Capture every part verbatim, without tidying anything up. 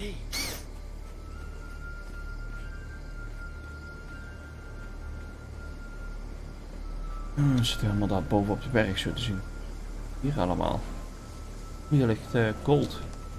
Hmm, het zit helemaal daar boven op de berg zo te zien. Hier allemaal. Hier ligt uh, gold.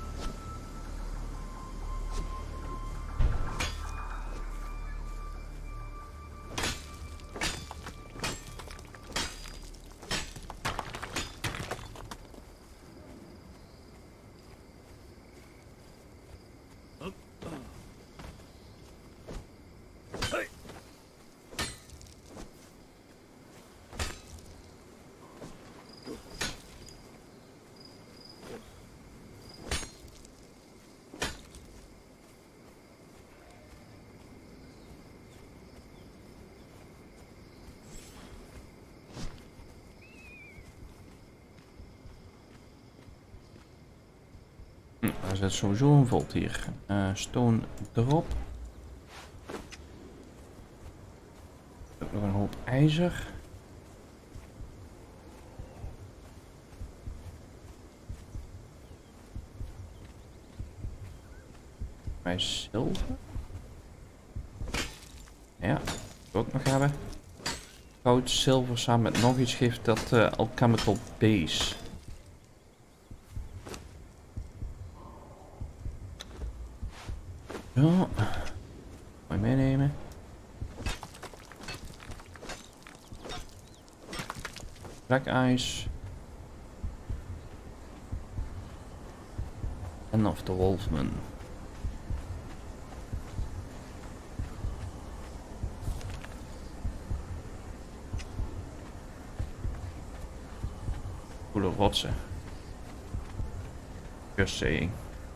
Er zit sowieso een volt hier. Uh, stone erop. Ook nog een hoop ijzer. Bij zilver. Ja, dat wil ik nog hebben. Goud, zilver samen met nog iets geeft dat uh, alchemical base. Zo. Mooi meenemen. Black Ice. En of the Wolfman. Coole rotsen. Just saying.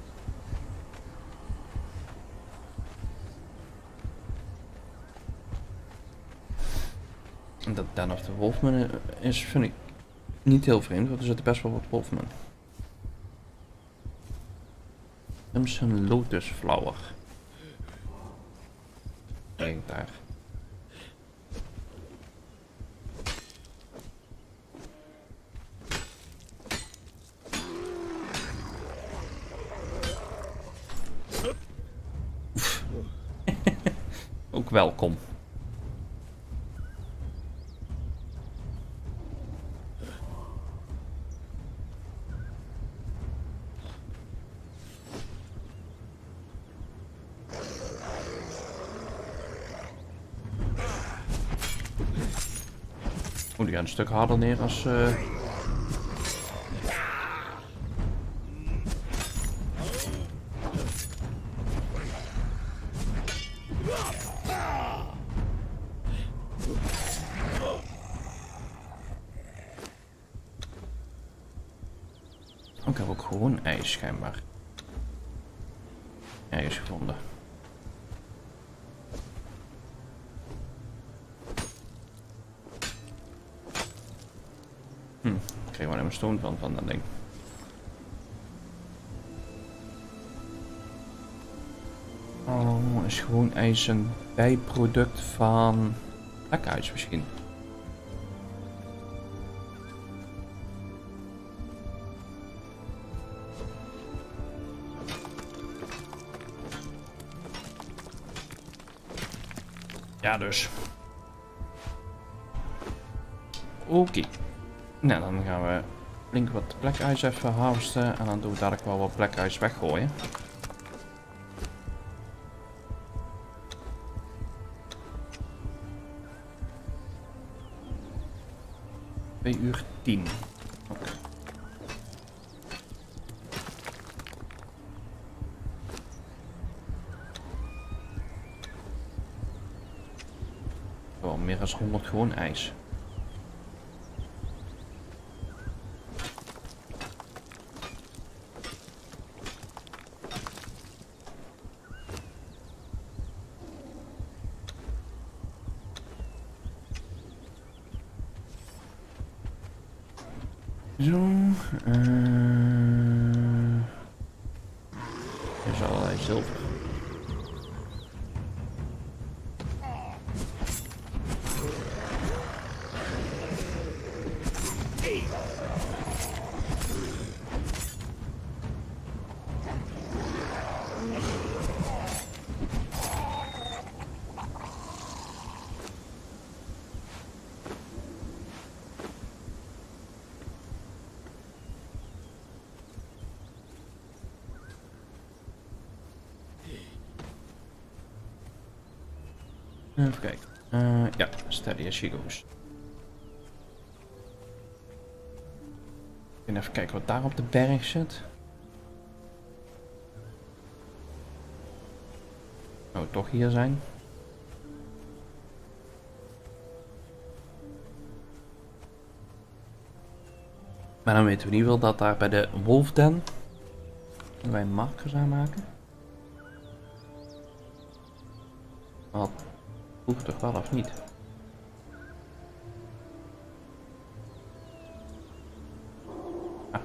Dat Den of the Wolfman is, vind ik, niet heel vreemd, want er zitten best wel wat Wolfman. Crimson Lotus Flower. Kijk daar. Ook welkom. Oh, die gaan een stuk harder neer als... Uh... Oh, ik heb ook gewoon ijs schijnbaar. Ijs gevonden. Hm, ik kreeg wel een stone van van dat ding. Oh, is gewoon ijs een bijproduct van lekijs misschien. Ja, dus. Oké. Okay. Nou, dan gaan we flink wat black ice even harvesten en dan doen we dadelijk wel wat black ice weggooien. twee uur tien. Okay. Wel meer dan honderd gewoon ijs. Zo, uh, er is allerlei zilver. Even kijken. Uh, ja, steady as she goes. Even kijken wat daar op de berg zit. Oh, toch hier zijn. Maar dan weten we in ieder geval dat daar bij de wolfden wij markers aanmaken. Wat hoeft toch wel of niet? Ah.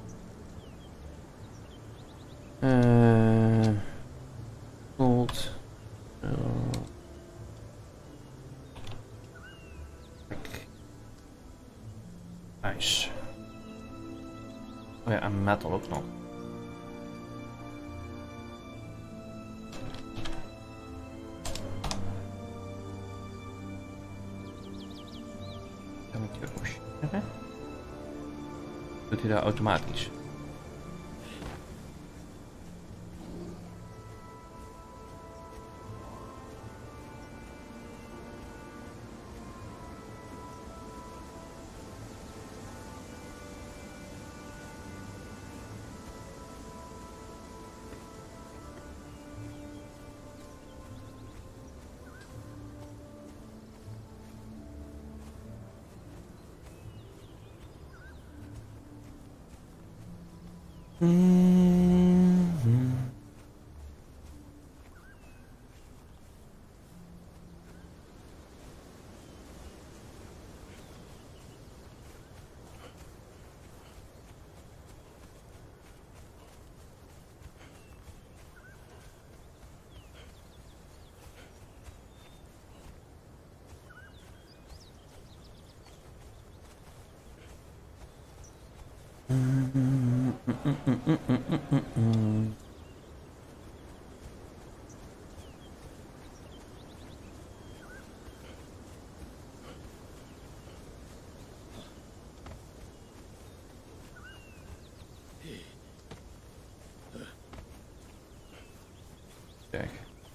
Uh, gold. Uh. Nice. Oh ja, en metal ook nog. Kan ik hier opscheren? Doet hij dat automatisch? Mm-hmm. Kijk.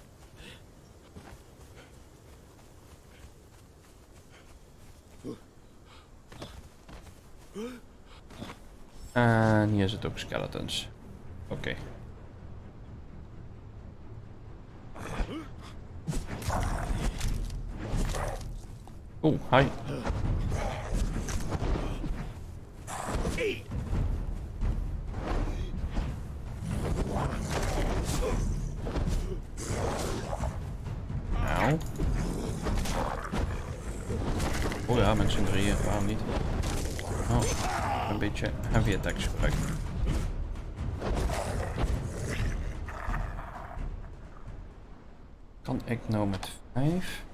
En hier zitten ook skeletons. Oké. Okay. Oeh, hi. Nou. Oh ja, met z'n drieën, waarom niet? Oh, een beetje heavy attacks gebruiken. Kan ik nou met vijf?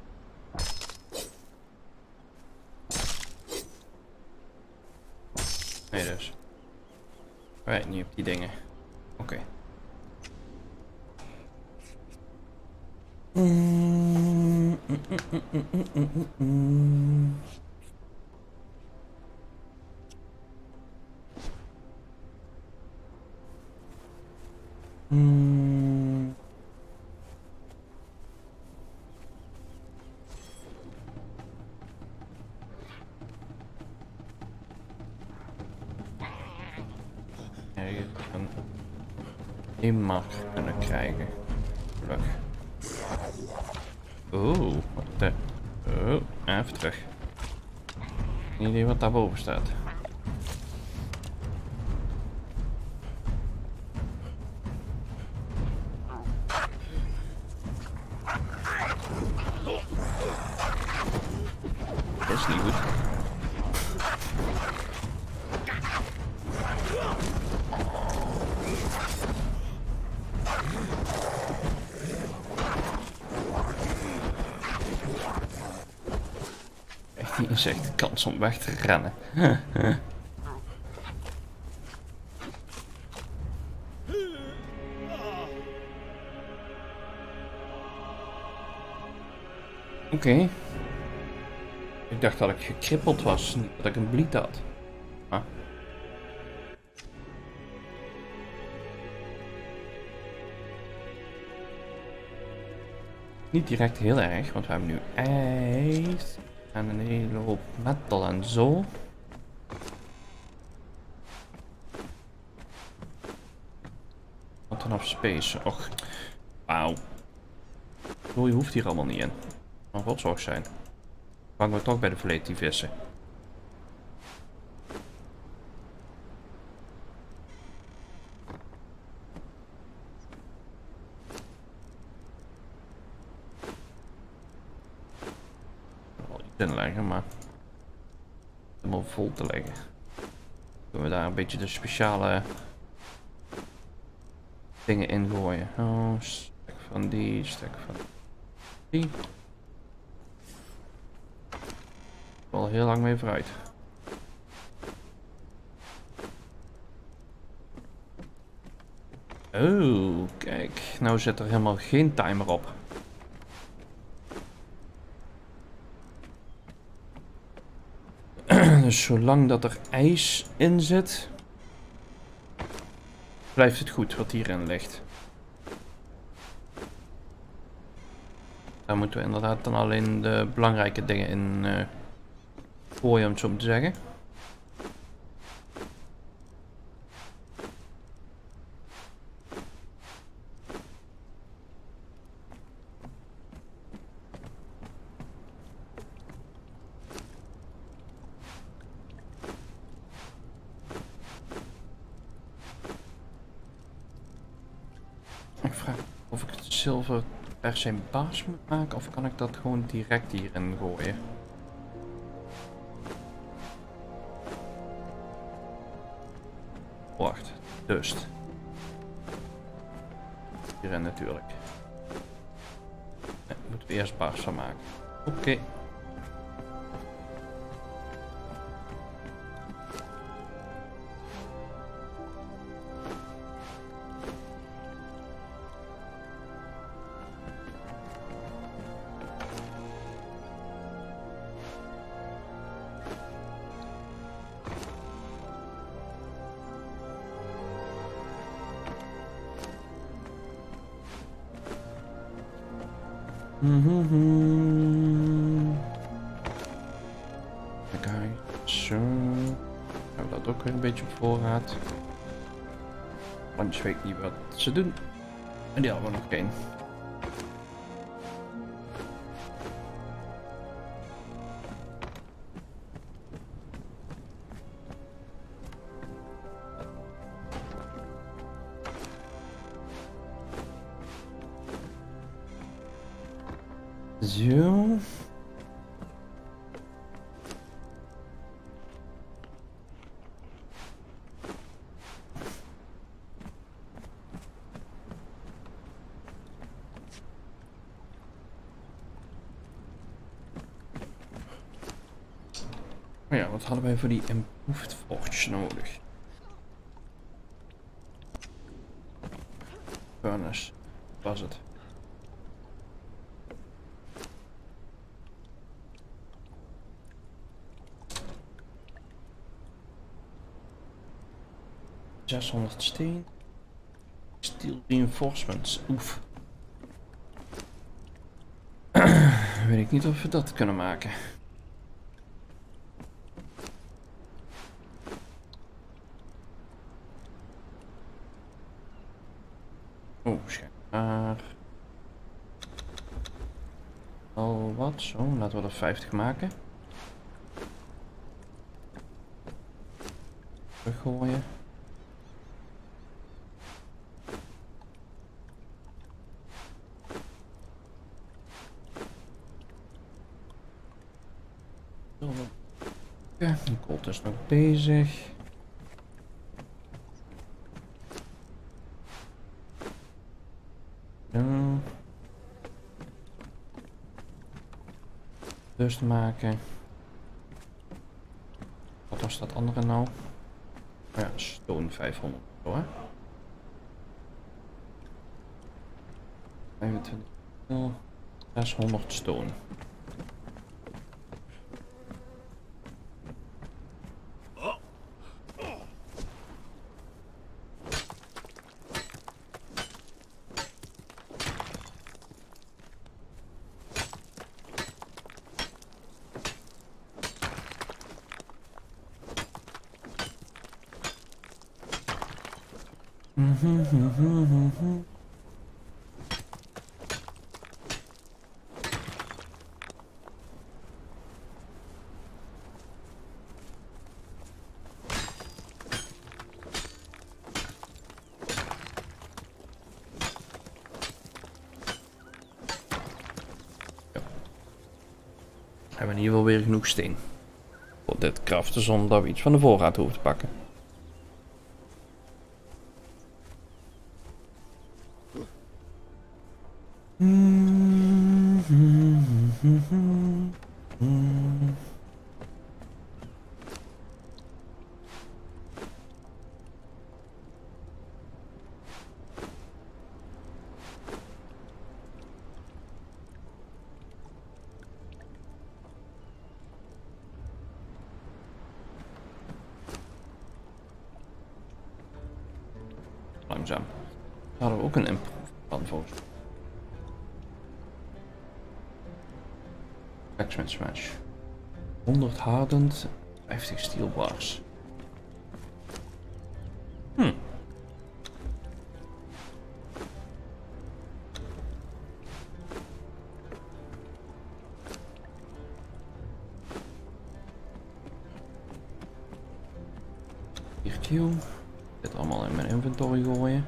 Nee dus. Right, niet op die dingen. Oké. Okay. Mm, mm, mm, mm, mm, mm, mm. Mm. Ja, je kan een mark kunnen krijgen. Gelukkig. Oeh, wat de... Oh, even terug. Geen idee wat daarboven staat. Dat is niet goed. Die insect kans om weg te rennen. Oké. Okay. Ik dacht dat ik gekrippeld was, niet dat ik een bleed had. Ah. Niet direct heel erg, want we hebben nu ijs en een hele hoop metal en zo. Wat dan op space? Och, wauw. Zo, je hoeft hier allemaal niet in. Maar wat zou zijn? Vangen we toch bij de vleet die vissen. Inleggen, maar helemaal vol te leggen. Kunnen we daar een beetje de speciale dingen in gooien. Oh, stek van die, stek van die. Wel heel lang mee vooruit. Oh, kijk. Nou zit er helemaal geen timer op. Dus zolang dat er ijs in zit, blijft het goed wat hierin ligt. Daar moeten we inderdaad dan alleen de belangrijke dingen in uh, gooien, om het zo maar te zeggen. Ik vraag of ik het zilver per se baas moet maken, of kan ik dat gewoon direct hierin gooien? Wacht, dust. Hierin natuurlijk. Nee, moeten we eerst baas van maken. Oké. Okay. Mm-hmm. Kijk, zo. Hebben we dat ook weer een beetje op voorraad. Want je weet niet wat ze doen. En die hadden we nog geen. Zo. Oh ja, wat hadden wij voor die improved forge nodig? Furnace. Was het? zeshonderd steen. Steel reinforcements. Oef. Weet ik niet of we dat kunnen maken. Oh, schijnbaar. Al wat? Zo, laten we er vijftig maken. Teruggooien. Ja, de Colt is nog bezig. Zo. Dust maken. Wat was dat andere nou? Oh ja, stone vijfhonderd. Zo, hè? vijfentwintig. zeshonderd stone. Hebben we hier wel weer genoeg steen voor dit craften zonder dat we iets van de voorraad hoeven te pakken. Langzaam. Daar hadden we ook een improve van volgens mij. Blacksmith smash. honderd hardend, vijftig steel bars. Hm. Hier Q. Dit allemaal in mijn inventory gooien.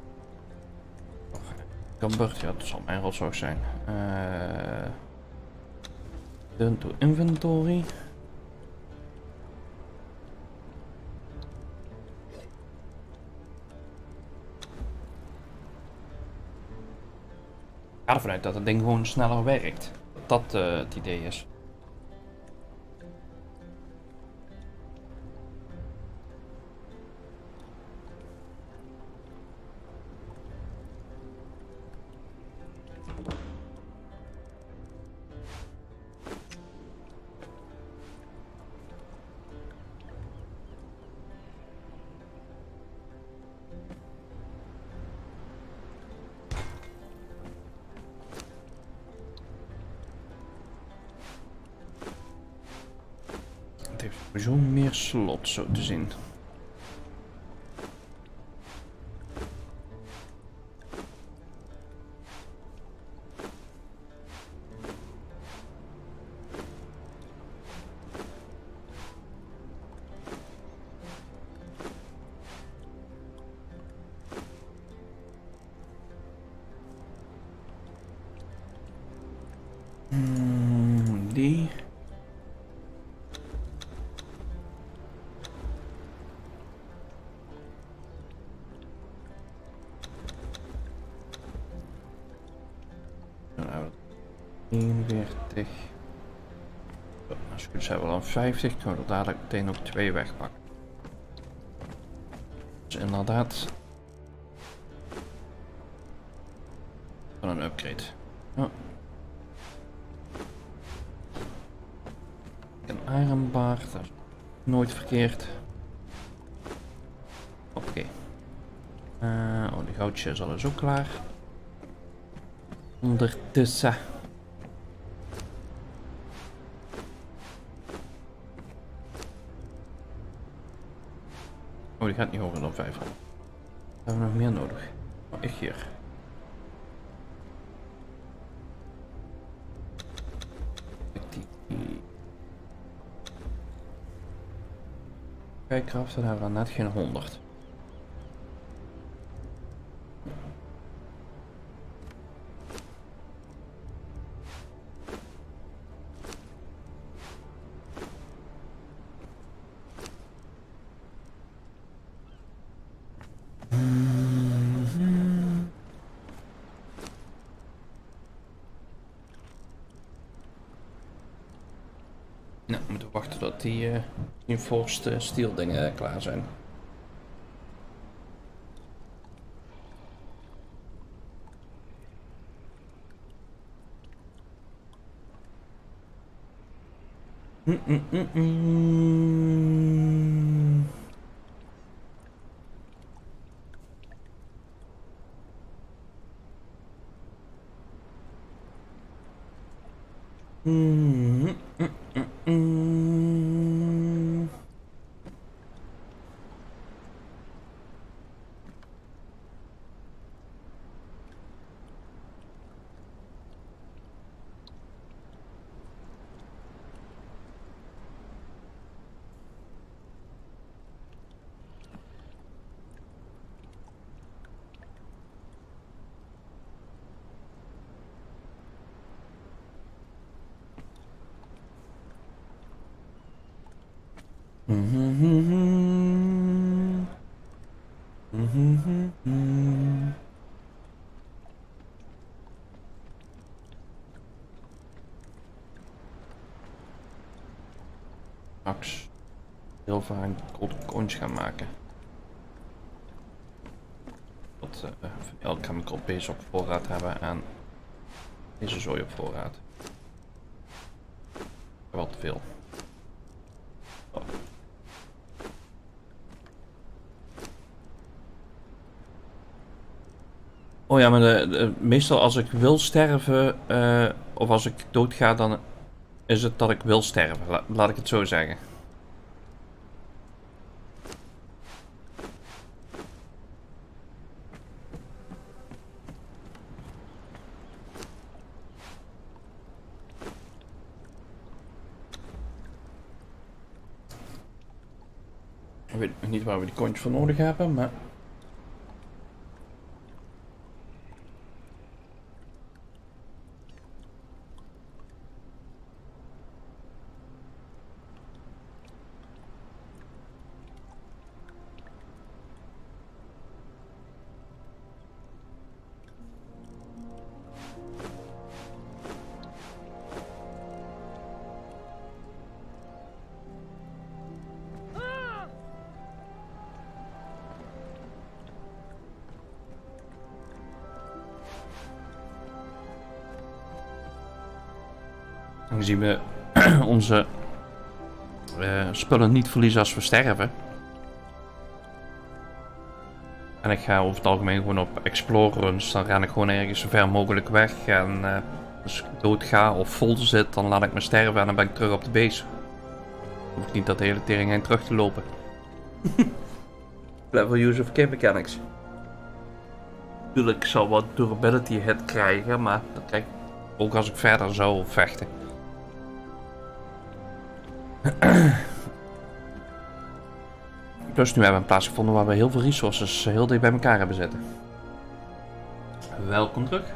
Gambert, ja, dat zal mijn rotzorg zijn. Uh, Dun to inventory. Ik ga ervan uit dat het ding gewoon sneller werkt. Dat dat uh, het idee is. Het heeft sowieso meer slot, zo te zien. Hmm, die. eenenveertig. Als ik het hebben we dan vijftig, kunnen we er dadelijk meteen ook twee wegpakken. Dus inderdaad. Van een upgrade. Ja. Een iron bar, dat is nooit verkeerd. Oké. Okay. Uh, oh, de goudje is al eens ook klaar. Ondertussen. Oh, die gaat niet hoger dan vijfhonderd. We hebben nog meer nodig. Oh, ik hier. Kijk, craften hebben we net geen honderd. Nou, we moeten wachten tot die uh, enforced uh, steel dingen uh, klaar zijn. Mm -mm -mm -mm. Mm -mm -mm -mm. Mm-hmm. Mm-hmm. Max. Heel vaak een golden coins gaan maken. Dat uh, van elk chemical base op voorraad hebben en deze zooi op voorraad. Wel te veel. Oh. Oh ja, maar de, de, meestal als ik wil sterven, uh, of als ik doodga, dan is het dat ik wil sterven. La, laat ik het zo zeggen. Ik weet niet waar we die coins voor nodig hebben, maar... Aangezien we onze uh, spullen niet verliezen als we sterven. En ik ga over het algemeen gewoon op explore runs. Dan ren ik gewoon ergens zo ver mogelijk weg. En uh, als ik dood ga of vol zit, dan laat ik me sterven en dan ben ik terug op de base. Dan hoef ik niet dat de hele tering heen terug te lopen. Level use of game mechanics. Natuurlijk zal wat durability hit krijgen, maar dat krijg ik ook als ik verder zou vechten. Plus nu hebben we een plaats gevonden waar we heel veel resources heel dicht bij elkaar hebben zitten. Welkom terug.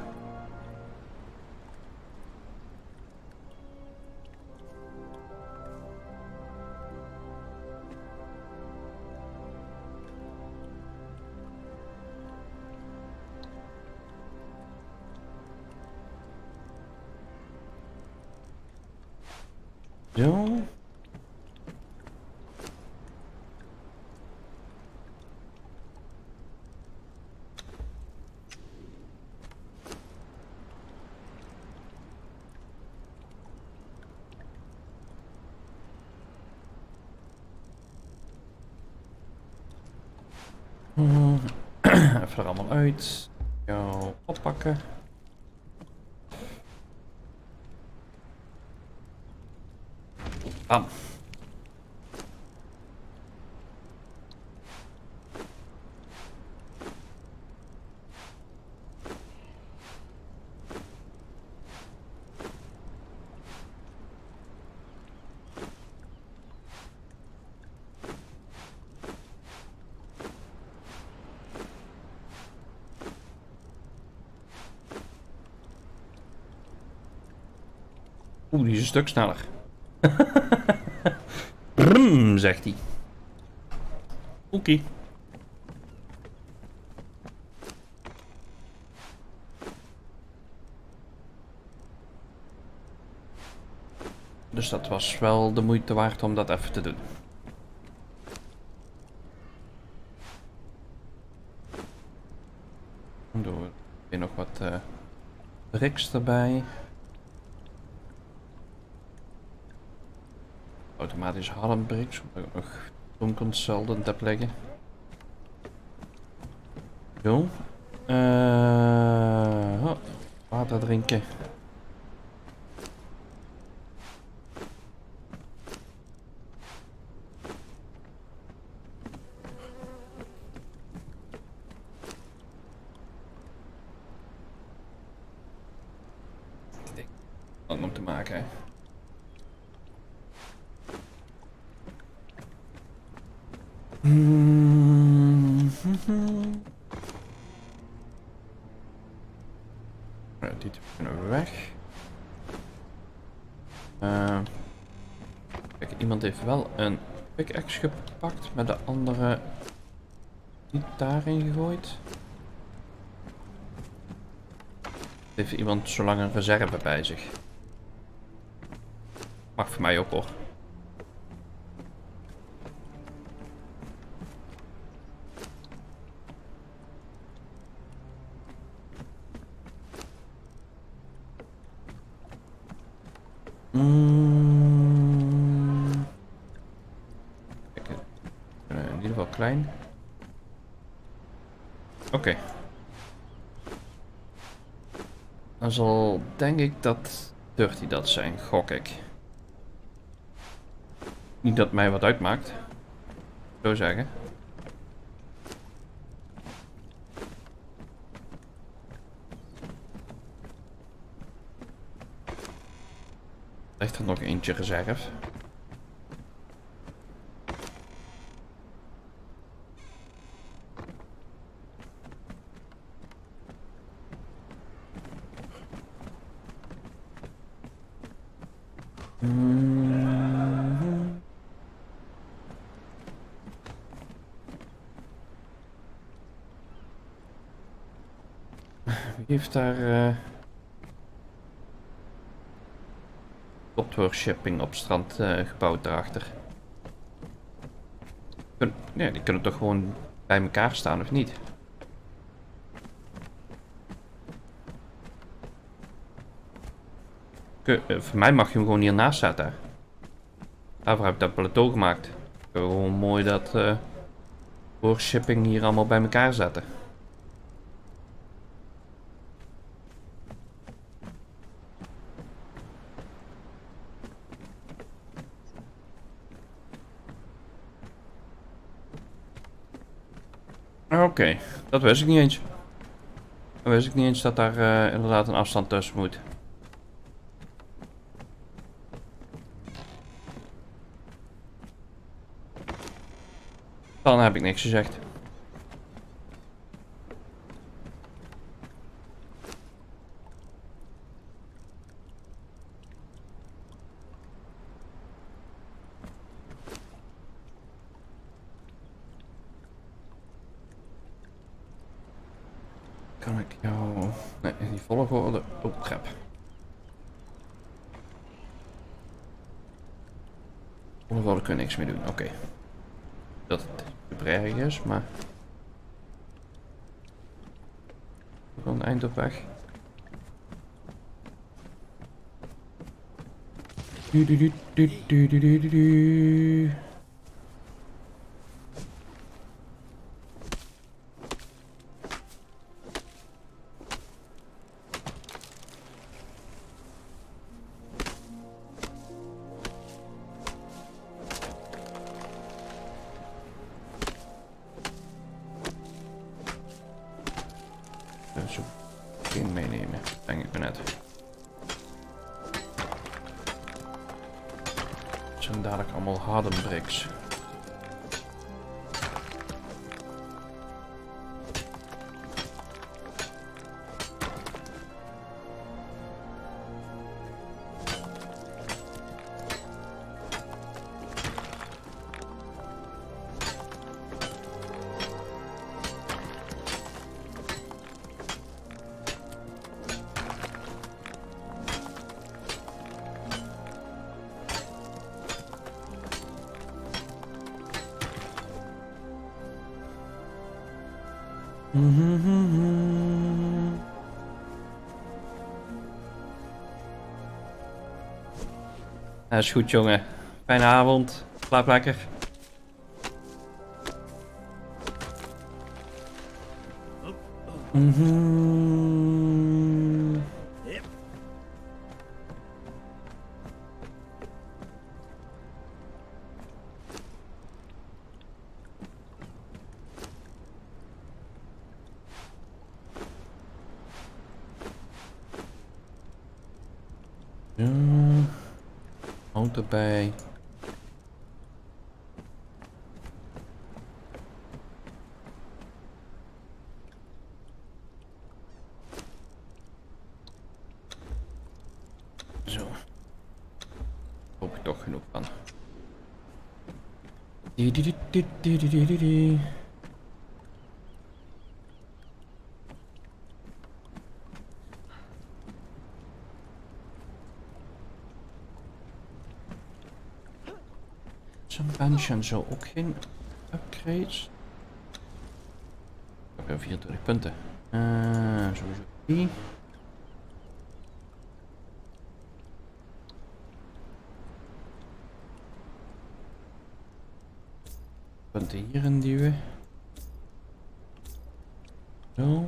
Zo. Even er allemaal uit. Jou oppakken. Bam. Oeh, die is een stuk sneller. Brum, zegt hij. Oké. Dus dat was wel de moeite waard om dat even te doen. Dan doen we weer nog wat uh, bricks erbij. Automatisch hardenbricks, omdat ik nog Stone Consultant heb liggen. Zo. Uh, oh, water drinken. Wat om te maken, hè. Mm-hmm. Nou, die kunnen we weg. Uh, kijk, iemand heeft wel een pickaxe gepakt, met de andere niet daarin gegooid. Heeft iemand zo lang een reserve bij zich? Mag voor mij ook hoor. Mm. Kijk, in ieder geval klein. Oké. Okay. Dan zal denk ik dat Dirty dat zijn, gok ik. Niet dat mij wat uitmaakt. Zo zeggen. Ligt er nog eentje reserve? Mm-hmm. Wie heeft daar uh, software shipping op strand uh, gebouwd daarachter? Kun nee, die kunnen toch gewoon bij elkaar staan of niet? Kun, uh, voor mij mag je hem gewoon hiernaast zetten. Daarvoor heb ik dat plateau gemaakt. Gewoon mooi dat uh, voor shipping hier allemaal bij elkaar zetten. Oké, okay, dat wist ik niet eens. Dat wist ik niet eens dat daar uh, inderdaad een afstand tussen moet. Dan heb ik niks gezegd. Kan ik jou... Nee, in die volgorde... Oh, crap. Volgorde kun je niks meer doen, oké. Okay. Dat het super erg is, maar... Wel een eind op weg. Du du du du du du du du. Zo, geen meenemen, denk ik me net. Het zijn dadelijk allemaal harden bricks. Mm-hmm. Dat is goed, jongen. Fijne avond. Slaap lekker. Mm-hmm. Ja, houd erbij. Zo. Hoop ik toch genoeg van. Die, die, die, die, die, die, die, die, die. Zo'n bench en zo ook geen upgrades. Ik heb weer vierentwintig punten. Uh, sowieso die. Punten hierin duwen. Zo.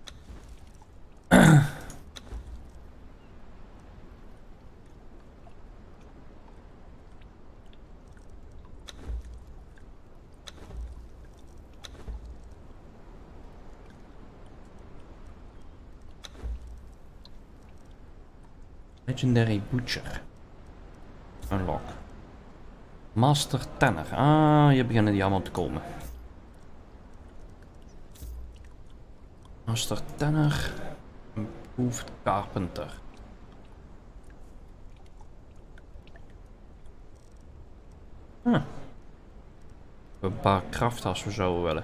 Legendary Butcher. Unlock. Master Tanner. Ah, hier beginnen die allemaal te komen. Master Tanner. Improved Carpenter. Huh. Een paar kracht als we zouden willen.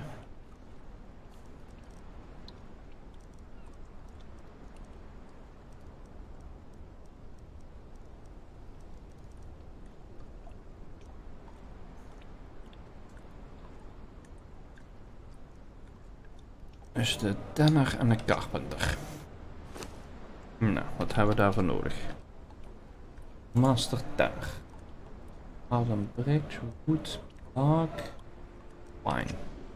Dus de tanner en de carpenter. Nou, wat hebben we daarvoor nodig? Master tanner. Adem break, zo goed. Dark. Fine.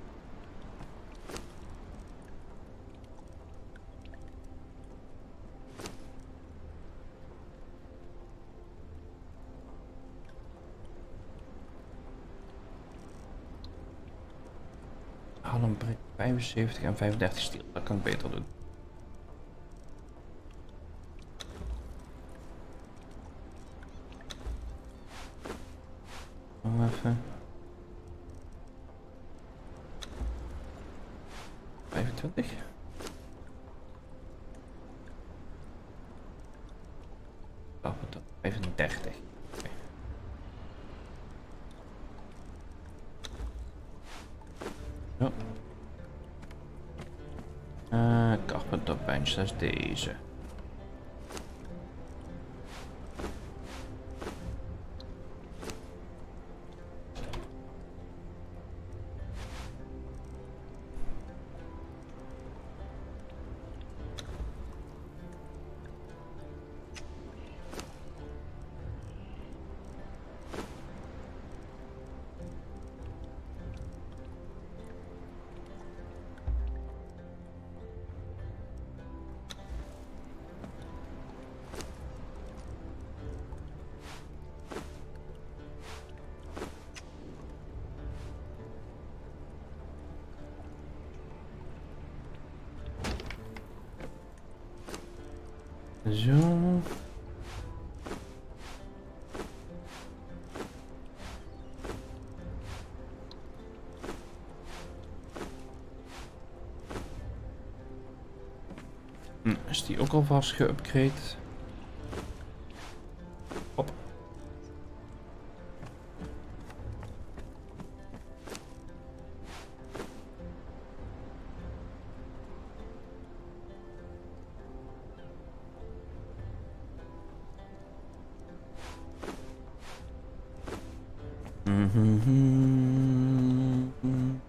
Adem break vijfenzeventig en vijfendertig steel. Dat kan ik beter doen. Even. vijfentwintig. vijfendertig. Okay. Zo. Uh, Carpenter bench, dat is deze. Zo. Hm, is die ook alvast geupgrade? Hop. Mm-hmm.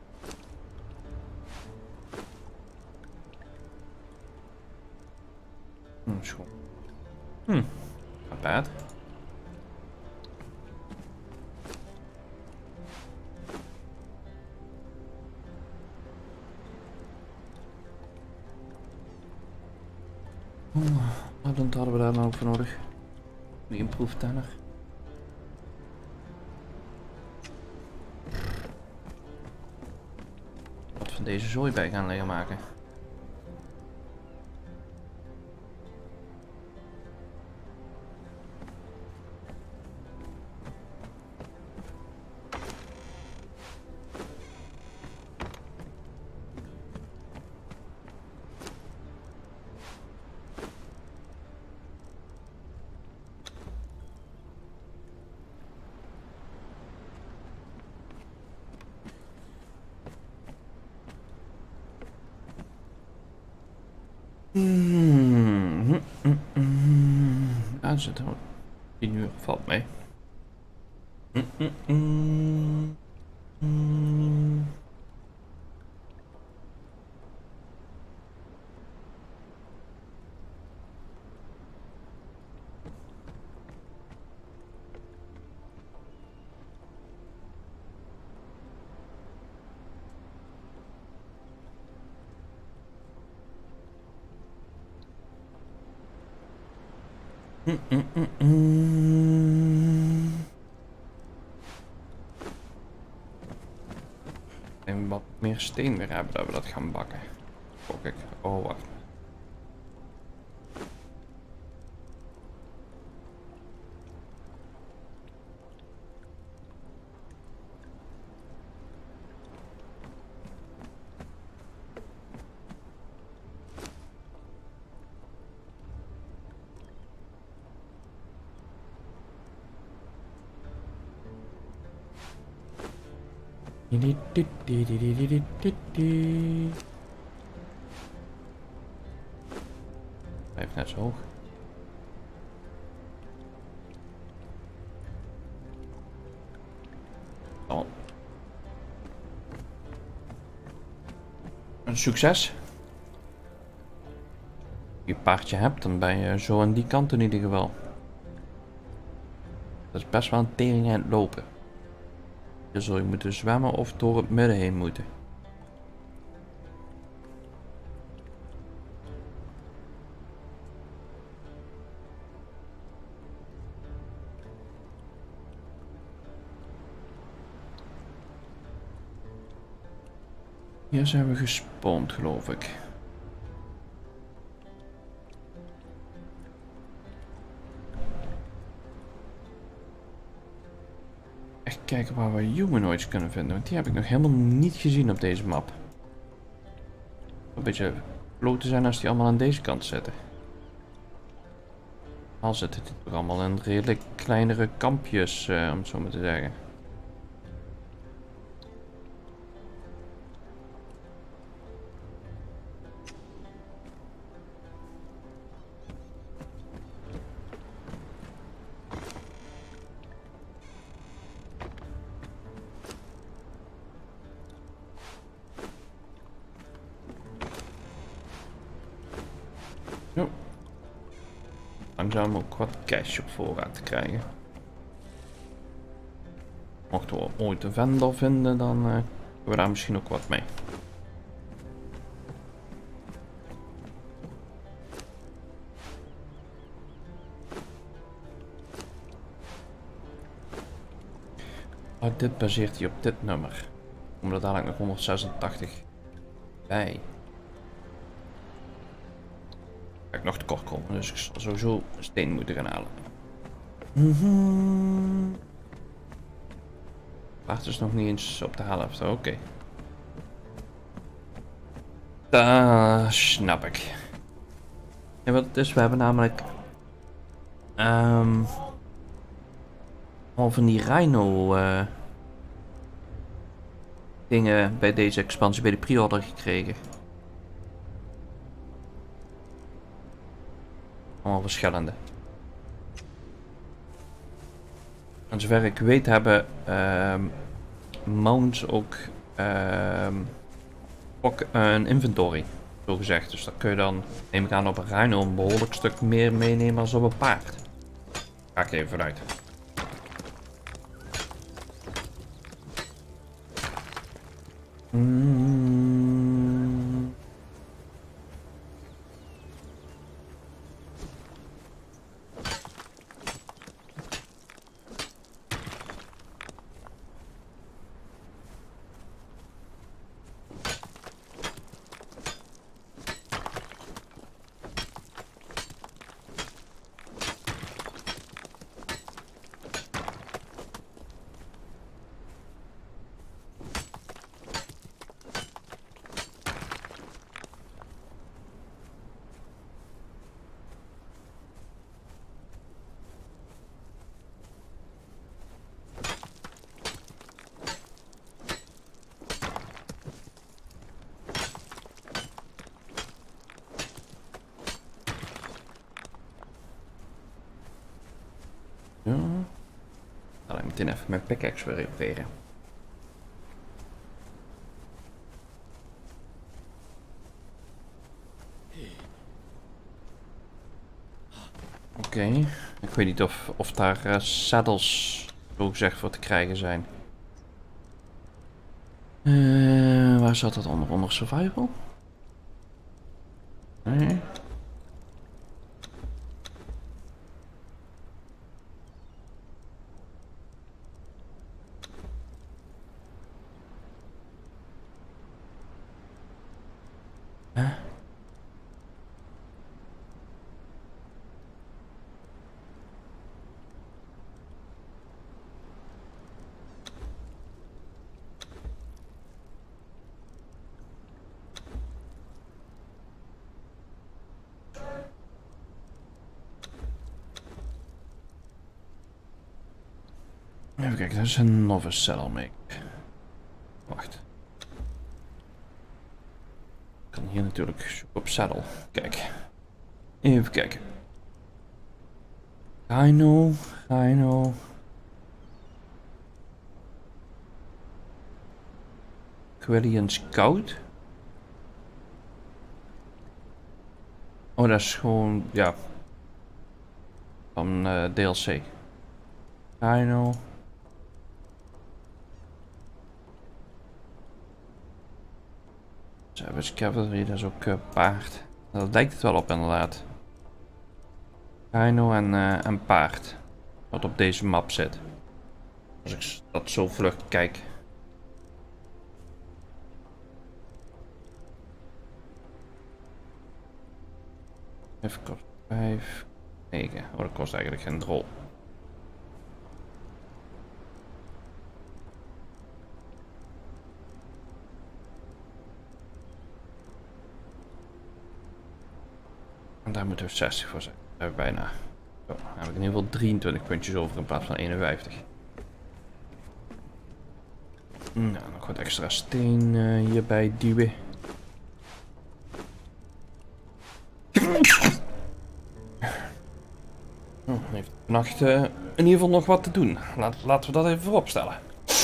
Hmm, schoon. Hmm, not bad. Oh, wat hadden we daar nou voor nodig? Die improved tanner. Wat van deze zooi bij gaan liggen maken. Mm, mm, mm, mm. Ja, zit er tien uur, valt mee. Mm, mm, mm, mm. Mm, mm, mm, mm. En wat meer steen weer hebben dat we dat gaan bakken. Oh, kijk. Oh, wacht. Blijft net zo hoog. Oh. Een succes. Als je een paardje hebt, dan ben je zo aan die kant in ieder geval. Dat is best wel een tering aan het lopen. Je zul je moeten zwemmen of door het midden heen moeten. Hier zijn we gespawned, geloof ik. Echt kijken waar we humanoids kunnen vinden, want die heb ik nog helemaal niet gezien op deze map. Een beetje bloot te zijn als die allemaal aan deze kant zitten. Al zitten die toch allemaal in redelijk kleinere kampjes, uh, om het zo maar te zeggen. Zo. Langzaam ook wat cash op voorraad te krijgen. Mochten we ooit een vendor vinden, dan uh, kunnen we daar misschien ook wat mee. Oh, dit baseert hij op dit nummer. Omdat er dadelijk nog honderdzesentachtig bij. Ga ik nog tekort komen, dus ik zal sowieso steen moeten gaan halen. Mm-hmm. Paard is nog niet eens op de helft, oké. Okay. Dat snap ik. En wat het is, we hebben namelijk um, al van die Rhino uh, dingen bij deze expansie, bij de pre-order gekregen. Allemaal verschillende. En zover ik weet hebben um, mounts ook, um, ook een inventory, zo gezegd. Dus dat kun je dan, neem ik aan, op een Rhino een behoorlijk stuk meer meenemen als op een paard. Ga ik even vanuit. Mm. Ja. Dan ga ik meteen even mijn pickaxe weer repareren. Oké, okay. Ik weet niet of, of daar uh, saddles zo gezegd voor te krijgen zijn. Uh, waar zat dat onder? Onder survival? Nee. Huh? Even kijken, dat is een novice saddle make. Wacht. Ik kan hier natuurlijk zoeken op saddle. Kijk. Even kijken. Rhino, Rhino. Quellian Scout. Oh, dat is gewoon, ja. Van uh, D L C. Rhino. Savage Cavalry, dat is ook uh, paard. Dat lijkt het wel op inderdaad. Rhino en, uh, en paard. Wat op deze map zit. Als ik dat zo vlug kijk. Even kost vijf, negen. Oh, dat kost eigenlijk geen drol. En daar moeten we zestig voor zijn. Dat hebben we bijna. Zo, dan heb ik in ieder geval drieëntwintig puntjes over in plaats van eenenvijftig. Nou, nog wat extra steen uh, hierbij duwen. Oh, heeft vannacht uh, in ieder geval nog wat te doen. Laat, laten we dat even voorop stellen.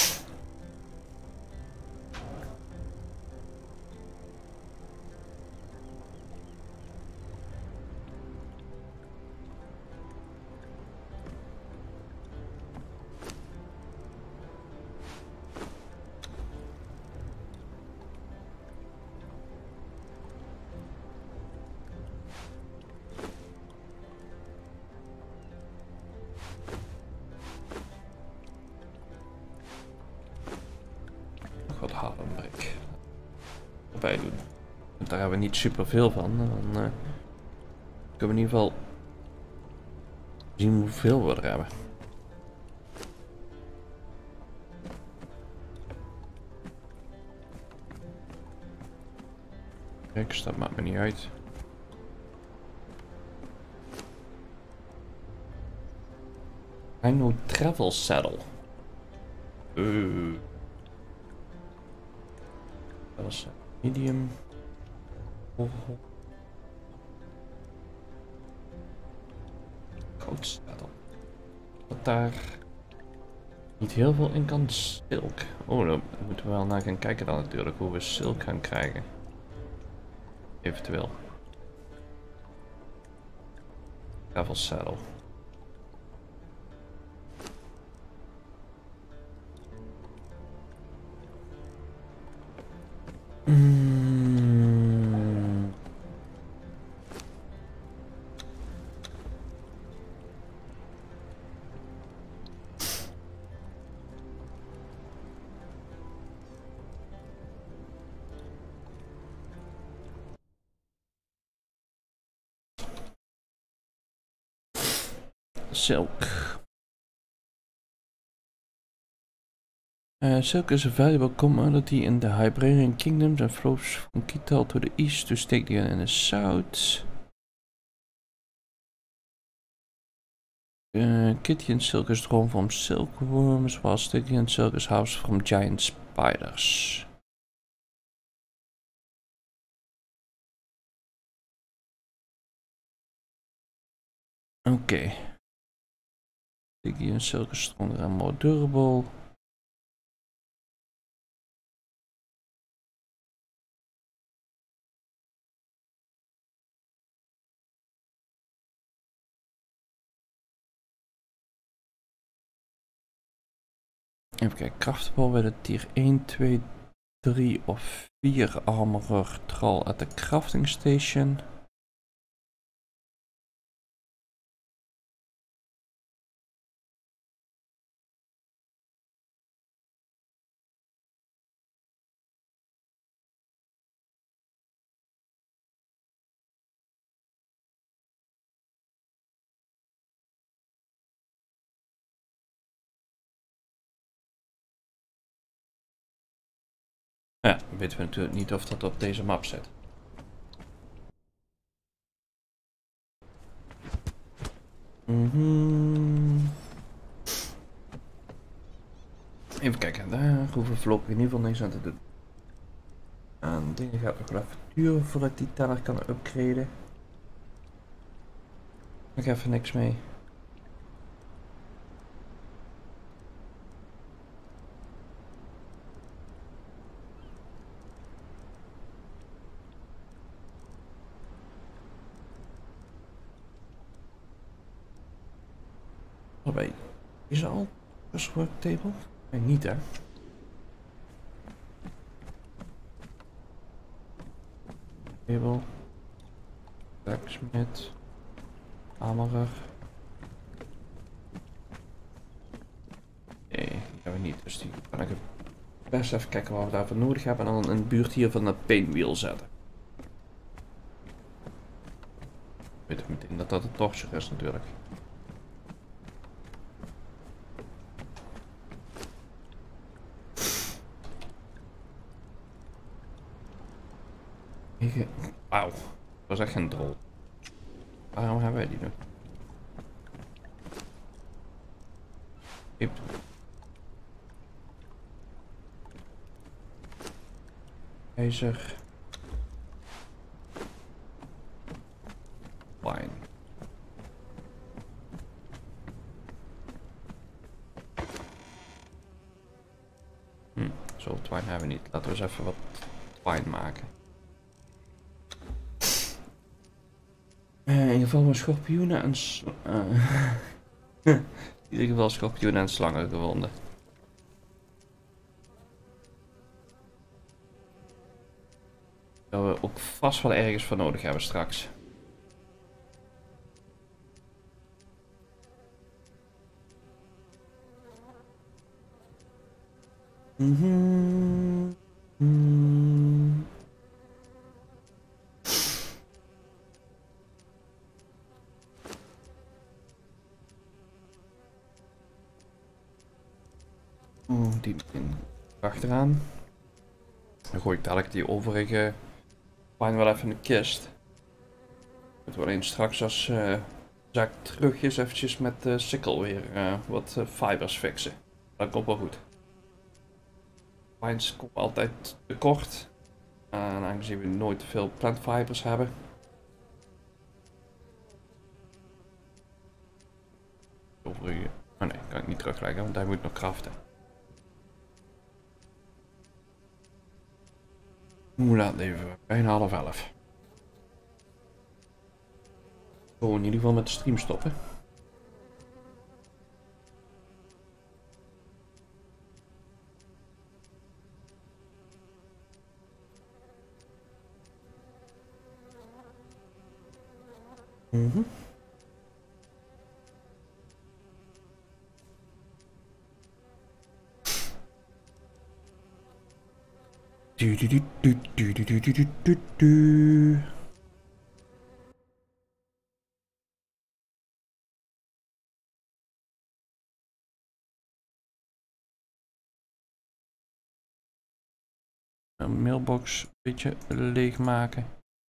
Wat hardenbreek erbij doen. Want daar hebben we niet super veel van. Dan uh, kunnen we in ieder geval zien hoeveel we er hebben. Kijk, dat maakt me niet uit. Rhino Travel Saddle. Uh. Dat was medium. Oh. Goud saddle. Dat daar niet heel veel in kan silk. Oh, daar moeten we wel naar gaan kijken dan natuurlijk hoe we silk gaan krijgen. Eventueel. Travel Saddle. Mm. Silk. Uh, silk is a valuable commodity in the Hyperarian kingdoms and flows from Kital to the east to Stygian in the south. Uh, Kythian silk is drawn from silkworms, while Stygian silk is harvested from giant spiders. Oké. Okay. Sticky and silk is stronger and more durable. Even kijken, craftable bij de tier één, twee, drie of vier armorer troll at the crafting station. Ja, dan weten we natuurlijk niet of dat op deze map zit. Mm-hmm. Even kijken, daar hoeven we voorlopig in ieder geval niks aan te doen. Aan dingen gaat nog wel even duren voordat die teller kan upgraden. Ik heb even niks mee. Waarbij is er al een worktable? Nee, niet hè. Table. Blacksmith. Armorer. Nee, die hebben we niet. Dus die kan ik best even kijken wat we daarvoor nodig hebben. En dan in de buurt hier van dat paintwheel zetten. Ik weet meteen dat dat een torcher is natuurlijk. Wauw, dat was echt geen drol. Waarom hebben wij die nu? Yep. IJzer. Wine. Hm, zo twine hebben we niet. Laten we eens even wat twine maken. Uh, in geval van schorpioenen en sl uh, in ieder geval schorpioenen en slangen gevonden. Dat we ook vast wel ergens voor nodig hebben straks. Mm-hmm. Mm. Oh, die in achteraan. Dan gooi ik dadelijk die overige pijn wel even in de kist. Het wordt alleen straks als uh, Zaak terug is eventjes met de uh, sikkel weer uh, wat uh, fibers fixen. Dat komt wel goed. Pines komen altijd tekort. En aangezien we nooit te veel plant fibers hebben. Overige... Oh nee, kan ik niet terugleggen, want hij moet nog craften. Hoe laat leven we? Bijna half elf. Gewoon in ieder geval met de stream stoppen. Mhm. Du du du du du du du du du du. Een mailbox een beetje leegmaken.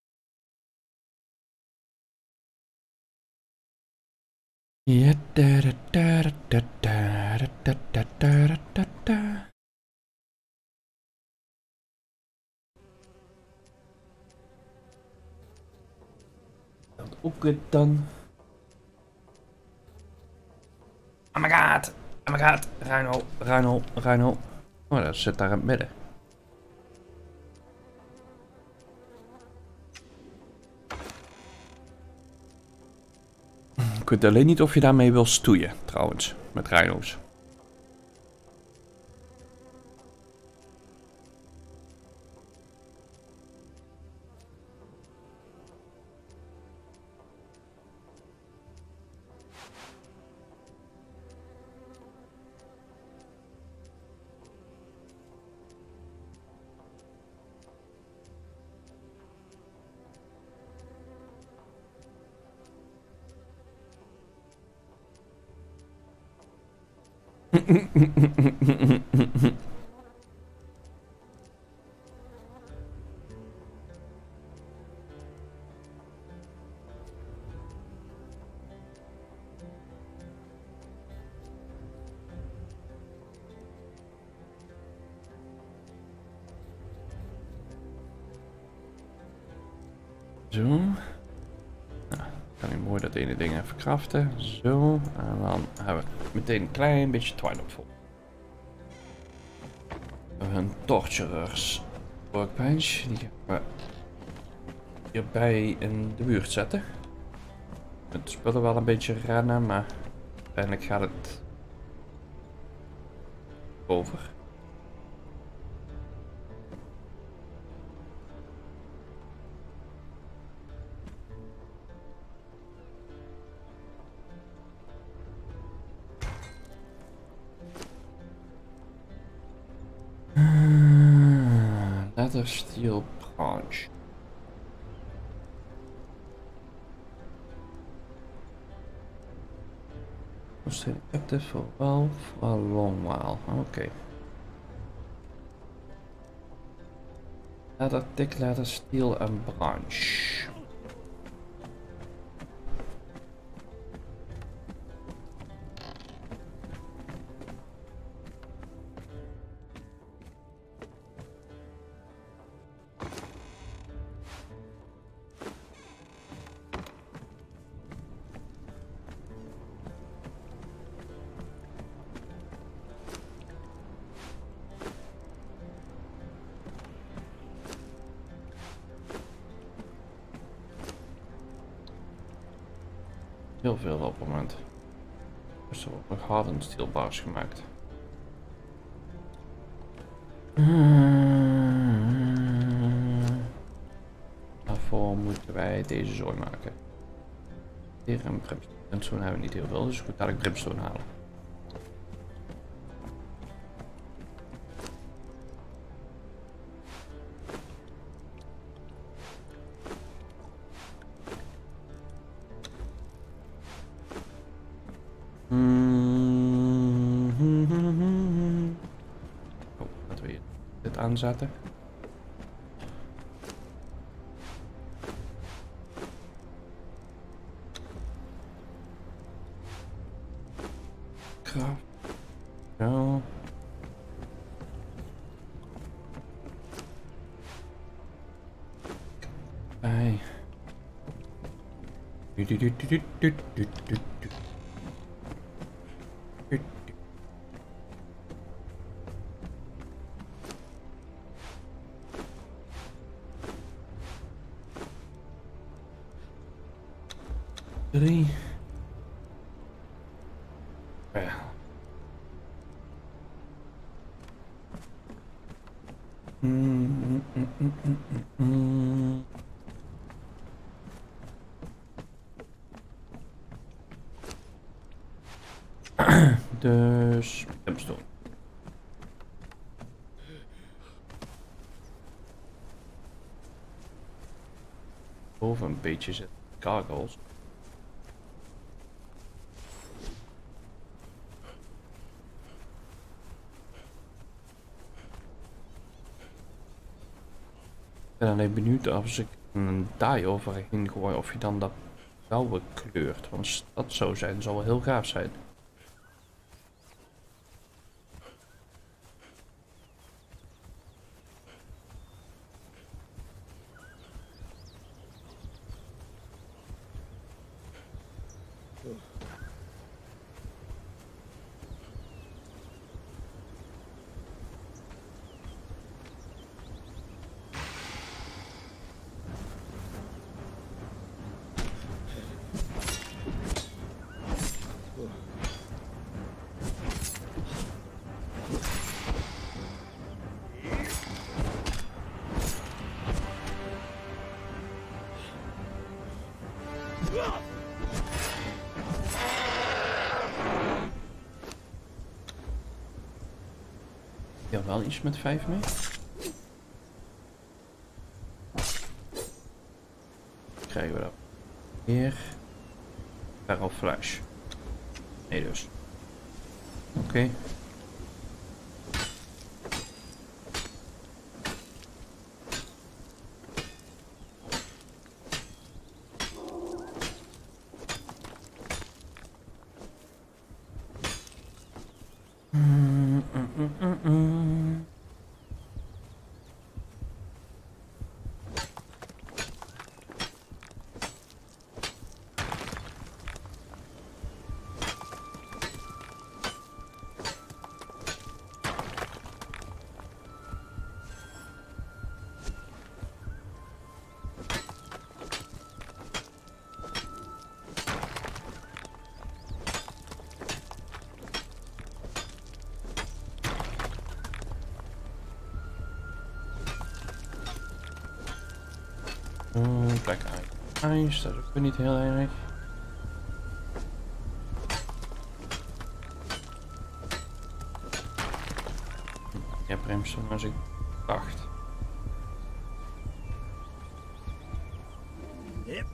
Ja, da da da da da da da da da da. Dat ook dan. Oh my mijn gaat. Rhino, Rhino, Rhino. Oh, dat zit daar in het midden. Ik weet alleen niet of je daarmee wil stoeien, trouwens. Met rhino's. Zo. Nou, kan ik mooi dat ene ding even craften. Zo. En dan hebben we meteen een klein beetje twine op vol. We hebben een torturers workbench. Die gaan we hierbij in de buurt zetten. Het spullen wel een beetje rennen, maar uiteindelijk gaat het over. Leather steel branch. Stay active for well for a long while. Oké. Okay. Leather, thick leather, steel en branch. Heel veel op het moment. Dus er wordt nog hardened steel bars gemaakt. Daarvoor moeten wij deze zooi maken. Hier een brimstone hebben we niet heel veel, dus ik moet dadelijk brimstone halen. Oh, laten we hier dit aanzetten. Kraft. Zo. Bij. Du du du du du du du du. Drie. Ja. Mm, mm, mm, mm, mm, mm. Dus brimstone. Boven een beetje zitten gargoyles. Ik ben alleen benieuwd als ik een dye overheen gooi of je dan dat blauwe kleurt. Want als dat zo zijn, zou wel heel gaaf zijn. Ja, wel iets met vijf mee. Krijgen we dat hier. Barrel flash. Nee dus. Oké. Okay. Mm, mm, mm, mm, mm. Mm, black ice, dat is ook weer niet heel erg. Ja, brimstone als ik dacht. Yep.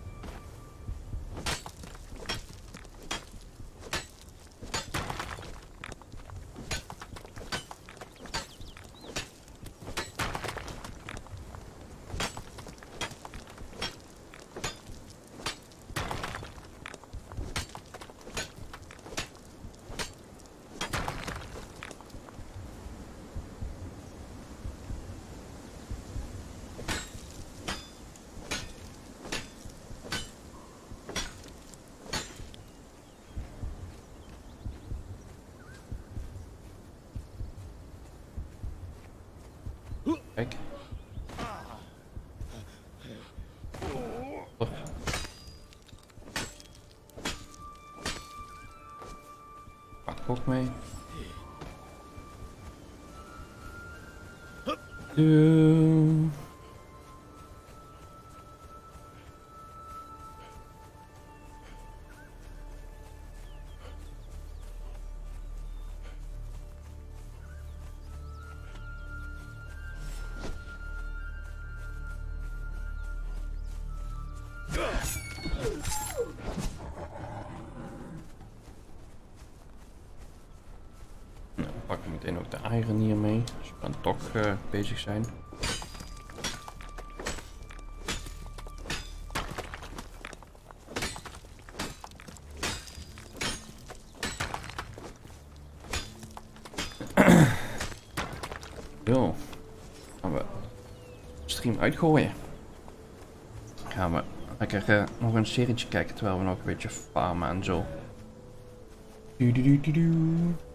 Kijk. Oh. Pak ik ook mee. Doe. Nou, pak ik meteen ook de iron hier mee, als we dan toch uh, bezig zijn. Zo, gaan we stream uitgooien. Gaan we lekker uh, nog een serietje kijken terwijl we nog een beetje farmen en zo. Du -du -du -du -du.